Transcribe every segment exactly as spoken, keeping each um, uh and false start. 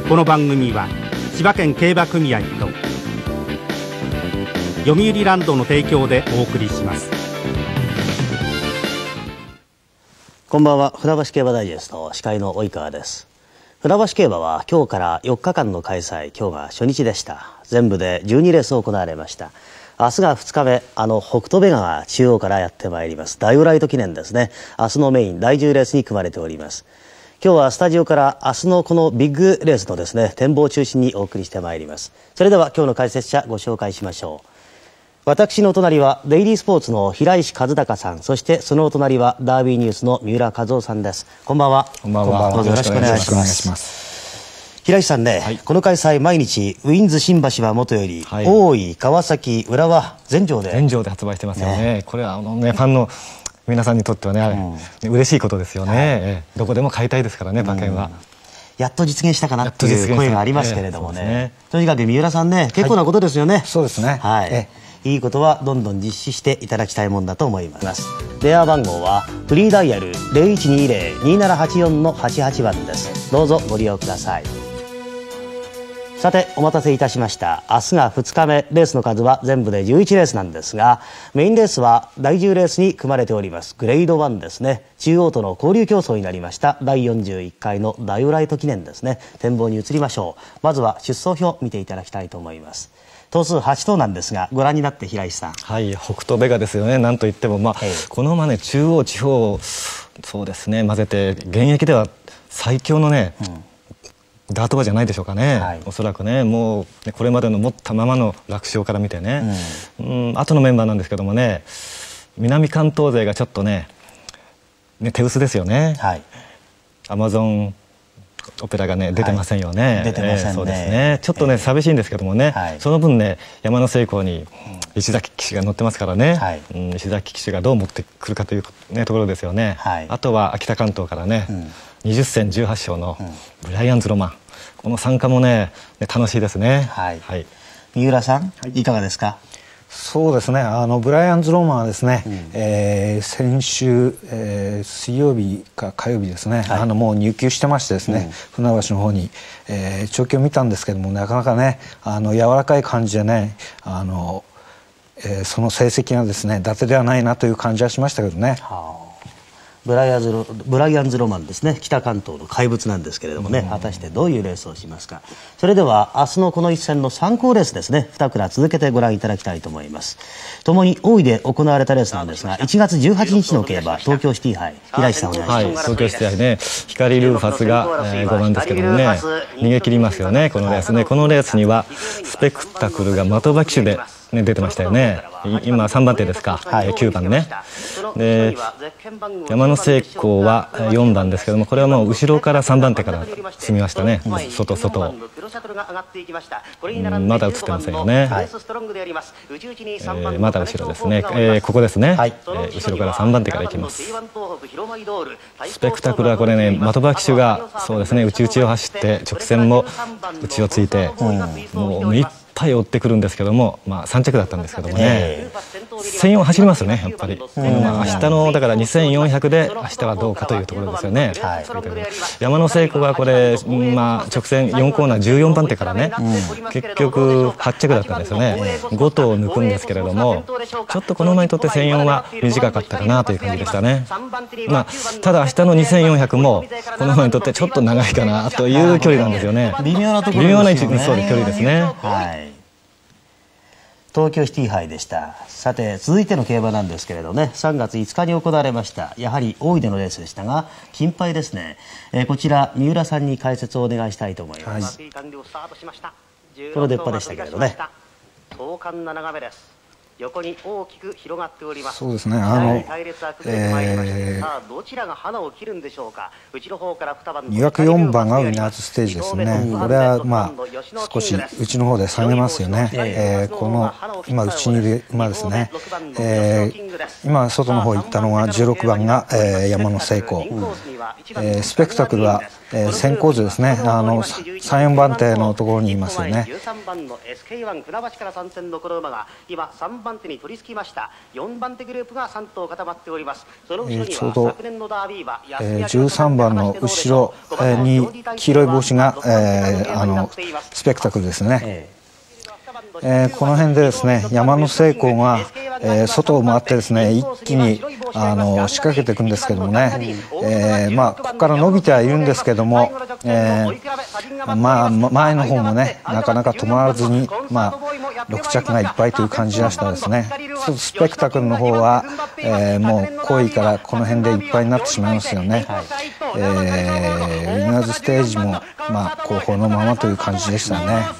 この番組は千葉県競馬組合と読売ランドの提供でお送りします。 こんばんは。船橋競馬ダイジェスト司会の及川です。船橋競馬は今日からよっかかんの開催。今日が初日でした。全部でじゅうにレース行われました。明日がふつかめ、あの北斗ベガが中央からやってまいります。ダイオライト記念ですね。明日のメインだいじゅうレースに組まれております。今日はスタジオから明日のこのビッグレースのですね展望を中心にお送りしてまいります。それでは今日の解説者ご紹介しましょう。私の隣はデイリースポーツの平石和孝さん、そしてそのお隣はダービーニュースの三浦和夫さんです。こんばんは。 こんばんは。 どうぞよろしくお願いします。平石さんね、はい、この開催毎日ウィンズ新橋はもとより、はい、大井、川崎、浦和全場で全場で発売してますよね。ね、これはあのねファンの皆さんにとってはね、うん、嬉しいことですよね、はい、どこでも買いたいですからね、馬券は、うん、 やっと実現したかなっていう声がありますけれどもね、えー、ねとにかく三浦さんね結構なことですよね、はい、 そうですね、 はい、えいいことはどんどん実施していただきたいもんだと思います。電話番号はフリーダイヤル ゼロいちにゼロ にーななはちよん のはちはちばんです。どうぞご利用ください。さてお待たせいたしました。明日がふつかめ、レースの数は全部でじゅういちレースなんですが、メインレースはだいじゅうレースに組まれておりますグレードワンですね。中央との交流競争になりましただいよんじゅういっかいのダイオライト記念ですね。展望に移りましょう。まずは出走表を見ていただきたいと思います。頭数はちとうなんですが、ご覧になって平石さん。 はい、北斗ベガですよね。なんといっても、まあ、この馬ね中央地方そうですね混ぜて現役では最強のね、うんダート馬じゃないでしょうかね、はい、おそらくねもうこれまでの持ったままの楽勝から見てね、うんうん、後のメンバーなんですけどもね南関東勢がちょっと ね, ね手薄ですよね、はい、アマゾンオペラがね出てませんよね、はい、 出てませんね、えー、 そうですねちょっとね、えー、寂しいんですけどもね、はい、その分ね山のセイコーに石崎騎手が乗ってますからね、はいうん、石崎騎手がどう持ってくるかという、ね、ところですよね、はい、あとは秋田関東からね、うんにじゅっせんじゅうはっしょうのブライアンズロマン、この参加もね楽しいですね、はいはい、 三浦さん、はい、いかがですか。 そうですねあのブライアンズロマンはですね、うんえー、先週、えー、水曜日か火曜日ですね、はい、あのもう入厩してましてですね、うん、船橋の方に、えー、調教を見たんですけどもなかなかねあの柔らかい感じでねあの、えー、その成績がですね伊達ではないなという感じはしましたけどね。はあブライアンズロ、ブライアンズロマンですね。北関東の怪物なんですけれどもね、果たしてどういうレースをしますか。それでは明日のこの一戦の参考レースですね、にクラ続けてご覧いただきたいと思います。ともに大井で行われたレースなんですが、いちがつじゅうはちにちの競馬東京シティ杯、平石さんお願いします。はい、 東京シティ杯ね光ルーファスが、えー、ごばんですけどもね逃げ切りますよねこのレースね。このレースにはスペクタクルが的場騎手でね、出てましたよね。今さんばんてですか、はい、きゅうばんね。で山のセイコーはよんばんですけどもこれはもう後ろからさんばんてから進みましたね、うん、外外、うん、まだ映ってませんよね、はいえー、まだ後ろですね、えー、ここですね、はいえー、後ろからさんばんてからいきます。スペクタクルはこれね的場騎手がそうですね内々を走って直線も内をついて、うん、もう目いっぱい追ってくるんですけども、まあ、さん着だったんですけどもねせんよん走りますよねやっぱり、うんまあ、明日のだからにせんよんひゃくで明日はどうかというところですよね、はい、山のセイコはこれ、まあ、直線よんコーナーじゅうよんばんてからね、うん、結局はち着だったんですよね。ご頭を抜くんですけれどもちょっとこの馬にとってせんよんは短かったかなという感じでしたね、まあ、ただ明日のにせんよんひゃくもこの馬にとってちょっと長いかなという距離なんですよね。 微妙なところですよね。 微妙なそう距離ですね、 はい東京シティ杯でした。さて続いての競馬なんですけれどねさんがついつかに行われましたやはり大井でのレースでしたが金杯ですね、えー、こちら三浦さんに解説をお願いしたいと思います、はい、この出っ歯でしたけれどね横に大きく広がっております。 そうですね。あの、 えー、どちらが花を切るんでしょうか。内の方からにばんにひゃくよんばんがウィナーズステージですね。これはまあ少し内の方で下げますよね。えー、この今内にいる馬ですね。えー、今外の方行ったのがじゅうろくばんが、えー、山のセイコー。 えー、スペクタクルは、えー、先行図ですね、あのさん、よんばん手のところにいますよね。 じゅうさんばんの エスケーワン 船橋から参戦のこの馬が今さんばん手に取り付きました。よんばん手グループがさん頭固まっております。その後ろには昨年のダービー馬、 えー、じゅうさんばんの後ろ、えー、に黄色い帽子が、えー、あのスペクタクルですね。えーえー、この辺でですね、山の聖光が、えー、外を回ってですね、一気にあの仕掛けていくんですけどもね、えー、まあここから伸びてはいるんですけども、えー、まあ前の方もねなかなか止まらずに、まあろく着がいっぱいという感じでしたですね。ちょっとスペクタクルの方は、えー、もう後位からこの辺でいっぱいになってしまいますよね。はい、えー、ウィナーズステージもまあ後方のままという感じでしたね。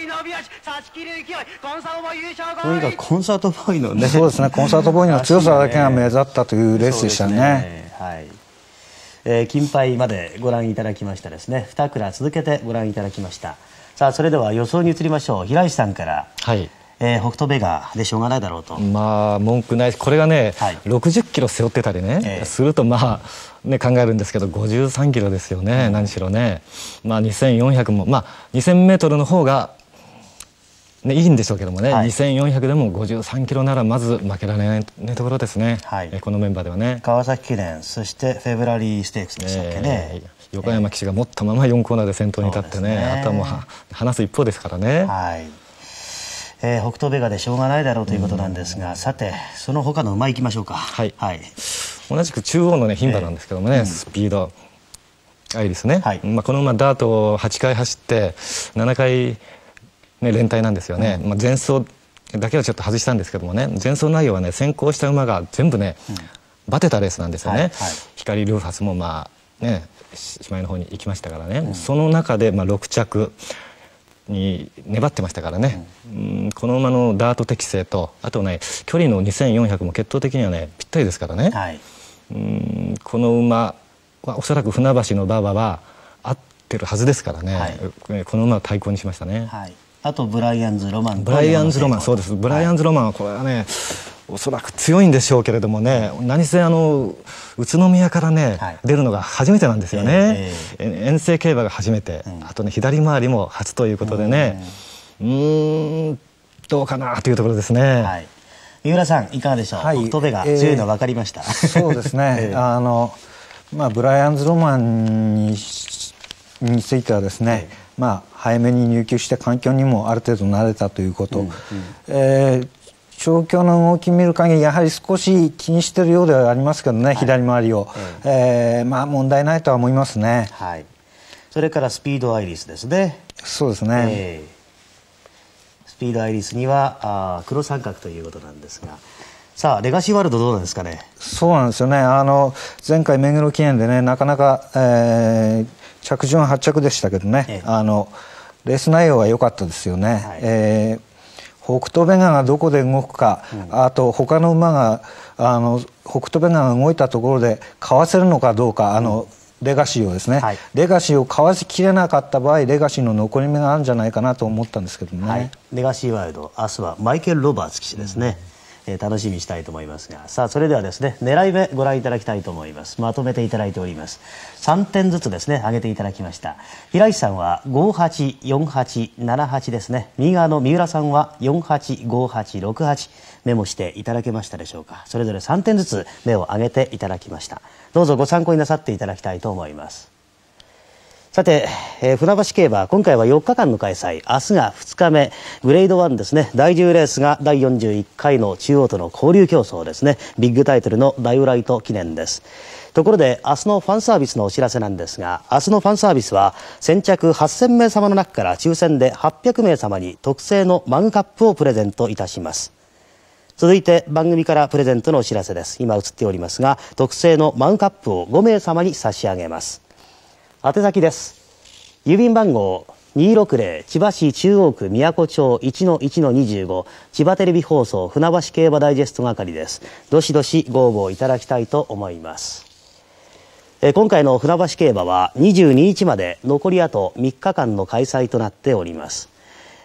とにかくコンサートボーイのね、 そうですね、コンサートボーイの強さだけが目立ったというレースでしたね。 ね、はい、えー、金杯までご覧いただきましたですね。に蔵続けてご覧いただきました。さあそれでは予想に移りましょう。平石さんから、はい、えー、北斗ベガでしょうがないだろうと。 まあ文句ない。これがね、はい、ろくじゅっキロ背負ってたりね、えー、するとまあね、考えるんですけどごじゅうさんキロですよね、うん、何しろね、まあ、にせんよんひゃくも、まあ、にせんメートルの方がね、いいんでしょうけどもね、はい、にせんよんひゃくでもごじゅうさんキロならまず負けられない、ね、ところですね、はい、えこのメンバーではね。 川崎記念、そしてフェブラリーステークスでしたっけね、えー、 横山騎手が持ったままよんコーナーで先頭に立ってね、ね、あとはもうは離す一方ですからね、はい、 えー、北斗ベガでしょうがないだろうということなんですが、さてその他の馬いきましょうか。はい、はい、 同じく中央のね牝馬なんですけどもね、えーうん、スピードアイリスね、はい、まあ、この馬ダートをはちかい走ってななかいね、連帯なんですよね、うん、まあ、前走だけはちょっと外したんですけどもね、前走内容はね先行した馬が全部ね、うん、バテたレースなんですよね、はいはい、光ルーファスもまあねしまいの方に行きましたからね、うん、その中でまあろく着に粘ってましたからね、うん、この馬のダート適性とあとね距離のにせんよんひゃくも血統的にはねぴったりですからね、はい、うんこの馬はおそらく船橋の馬場は合ってるはずですからね、はい、この馬は対抗にしましたね。はい、 あとブライアンズロマン、 ブライアンズロマン、そうです、ブライアンズロマンはこれはね、はい、おそらく強いんでしょうけれどもね、何せあの宇都宮からね、はい、出るのが初めてなんですよね、えーえー、遠征競馬が初めて、うん、あとね左回りも初ということでね、うん、うーんどうかなというところですね。はい、 三浦さんいかがでしょう。はい、北斗ベガ強いの分かりました。えー、 そうですね、えー、あのまあブライアンズロマンにについてはですね、えーまあ、早めに入厩して環境にもある程度慣れたということ、うんうん、えー、調教の動き見る限りやはり少し気にしているようではありますけどね、はい、左回りを、えーえー、まあ問題ないとは思いますね。はい、 それからスピードアイリスですね。 そうですね、 えー、スピードアイリスにはあ黒三角ということなんですが、さあレガシーワールドどうなんですかね。 そうなんですよね、あの前回目黒記念でねなかなか、えー着順ははち着でしたけどね、ええ、あのレース内容は良かったですよね、はい、えー、北斗ベガがどこで動くか、うん、あと他の馬があの北斗ベガが動いたところでかわせるのかどうか、あの、うん、レガシーをですね、はい、レガシーをかわしきれなかった場合レガシーの残り目があるんじゃないかなと思ったんですけどね、はい、 レガシーワールド明日はマイケル・ロバーツ騎手ですね、うん、えー、楽しみにしたいと思いますが、さあそれではですね狙い目ご覧いただきたいと思います。まとめていただいております。さんてんずつですね上げていただきました。平石さんはごはち、よんはち、ななはちですね。右側の三浦さんはよんはち、ごはち、ろくはちメモしていただけましたでしょうか。それぞれさんてんずつ目を上げていただきました。どうぞご参考になさっていただきたいと思います。さて、えー、船橋競馬今回はよっかかんの開催、明日がふつかめ、グレードワンですね。だいじゅうレースがだいよんじゅういっかいの中央との交流競争ですね。ビッグタイトルのダイオライト記念です。ところで明日のファンサービスのお知らせなんですが、明日のファンサービスは先着はっせんめい様の中から抽選ではっぴゃくめい様に特製のマグカップをプレゼントいたします。続いて番組からプレゼントのお知らせです。今映っておりますが、特製のマグカップをごめい様に差し上げます。宛先です。郵便番号にーろくぜろ千葉市中央区宮古町 いちのいちのにじゅうご 千葉テレビ放送船橋競馬ダイジェスト係です。どしどしご応募いただきたいと思います。え今回の船橋競馬はにじゅうににちまで残りあとみっかかんの開催となっております。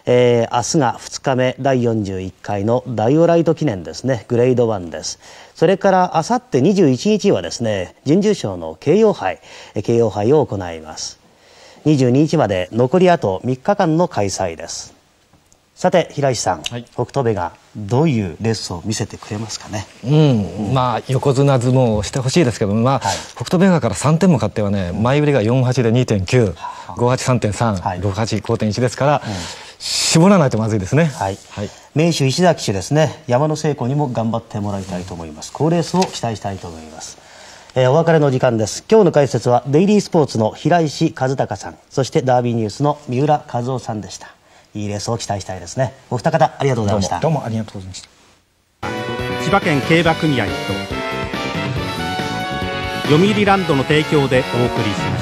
えー、明日がふつかめだいよんじゅういっかいのダイオライト記念ですね、グレードワンです。それからあさってにじゅういちにちはですね、準優勝の慶応杯、慶応杯を行います。にじゅうににちまで残りあとみっかかんの開催です。さて平石さん、はい、北斗部がどういうレースを見せてくれますかね。 うん、うん、まあ横綱相撲をしてほしいですけど、まあ、はい、北斗部がからさんてんも勝ってはね、前売りがよんはちで にてんきゅう、ごはち さんてんさん、はい、ろくはち ごてんいちですから、うん、絞らないとまずいですね。はい、はい、 名手石田騎手ですね、山の聖子にも頑張ってもらいたいと思います。好レースを期待したいと思います。えー、お別れの時間です。今日の解説はデイリースポーツの平石和孝さん、そしてダービーニュースの三浦和夫さんでした。いいレースを期待したいですね。お二方ありがとうございました。 どうも、どうもありがとうございました。 千葉県競馬組合と読売ランドの提供でお送りしました。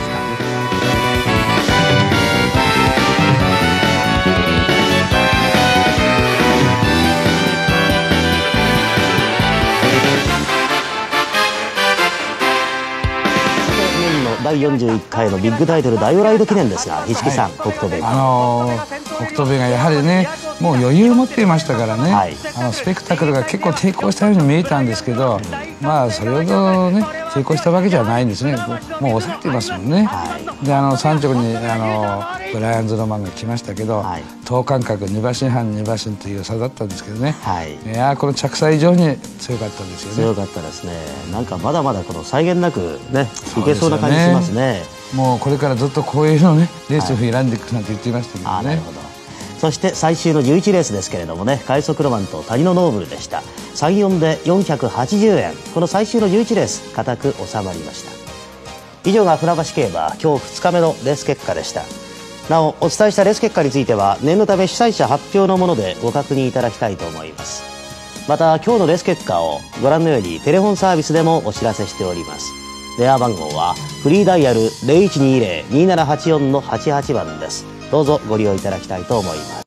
だいよんじゅういっかいのビッグタイトルダイオライド記念ですが、石木さん、はい、北斗部、 あのー、北斗部がやはりね、もう余裕を持っていましたからね、はい、あのスペクタクルが結構抵抗したように見えたんですけど、まあそれほどね抵抗したわけじゃないんですね。もう抑えていますもんね。はい、であのさん着にあのブライアンズロマンが来ましたけど、はい、等間隔に馬身半に馬身という差だったんですけどね、はい、いやこの着差以上に強かったですよね。 強かったですね。なんかまだまだこの際限なくねいけそうな感じしますね。 もうこれからずっとこういうのねレースを選んでいくなんて言っていましたけどね。はい、なるほど。 そして最終のじゅういちレースですけれどもね、快速ロマンと谷のノーブルでした。さんよんでよんひゃくはちじゅうえん、この最終のじゅういちレース固く収まりました。以上が船橋競馬今日ふつかめのレース結果でした。なおお伝えしたレース結果については念のため主催者発表のものでご確認いただきたいと思います。また今日のレース結果をご覧のようにテレフォンサービスでもお知らせしております。電話番号はフリーダイヤル ゼロいちにゼロ にーななはちよん のはちはちばんです。どうぞご利用いただきたいと思います。